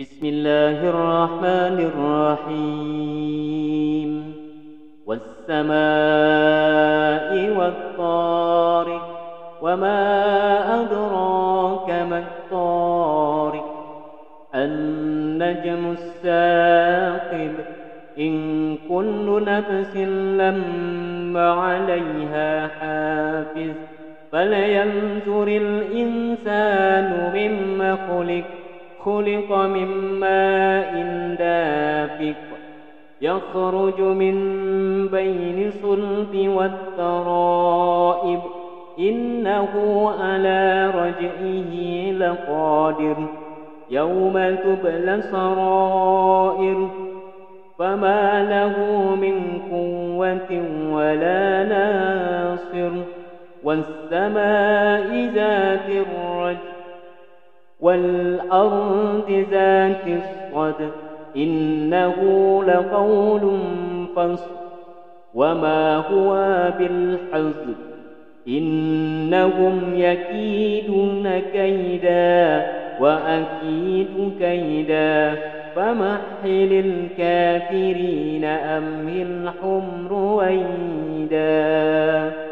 بسم الله الرحمن الرحيم والسماء والطارق وما أدراك ما الطارق النجم الثاقب إن كل نفس لما عليها حافظ فلينظر الإنسان مما خلق من ماء دافق يخرج من بين الصلب والترائب إنه على رجعه لقادر يوم تبلى السرائر فما له من قوة ولا ناصر والسماء ذات الرجع والأرض ذات الصدع إنه لقول فصل وما هو بالحزن إنهم يكيدون كيدا وأكيد كيدا فمهل الكافرين أمهلهم رويدا.